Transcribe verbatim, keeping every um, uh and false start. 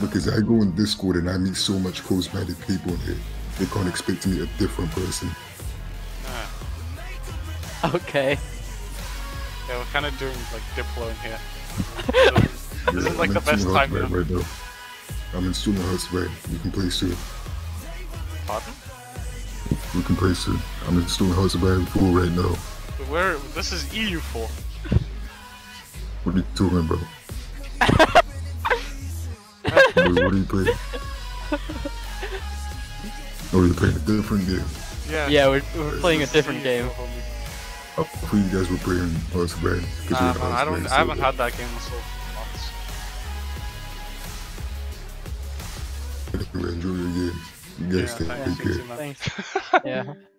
Because I go in Discord and I meet so much close-minded people in here. They can't expect to meet a different person. Ah. Okay. Yeah, we're kind of doing like Diplo in here. So, this Yeah, is like I'm the best installing time. Hearts right now. I'm installing Hearts right. We can play soon. Pardon? We can play soon. I'm installing Hearts of Iron four right now. But where? This is E U four. What are you talking about? Wait, what are you playing? Oh, you're playing a different game. Yeah. Yeah, we're, we're playing a different game. I thought you guys were playing Hearts of Iron. Nah, man, I don't. I haven't had that game in so months. Anyway, enjoy your game. You guys Yeah, take thanks, care. you too, man. Thanks. Yeah.